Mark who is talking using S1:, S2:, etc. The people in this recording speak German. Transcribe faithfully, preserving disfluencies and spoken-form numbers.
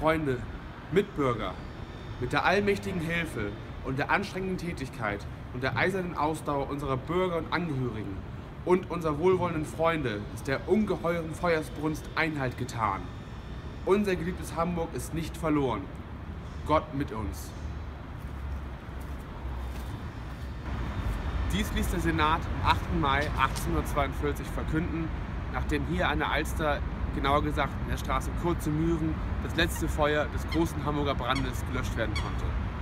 S1: Freunde, Mitbürger, mit der allmächtigen Hilfe und der anstrengenden Tätigkeit und der eisernen Ausdauer unserer Bürger und Angehörigen und unserer wohlwollenden Freunde ist der ungeheuren Feuersbrunst Einhalt getan. Unser geliebtes Hamburg ist nicht verloren. Gott mit uns. Dies ließ der Senat am achten Mai achtzehnhundertzweiundvierzig verkünden, nachdem hier an der Alster, genauer gesagt in der Straße Kurze Mühren, das letzte Feuer des großen Hamburger Brandes gelöscht werden konnte.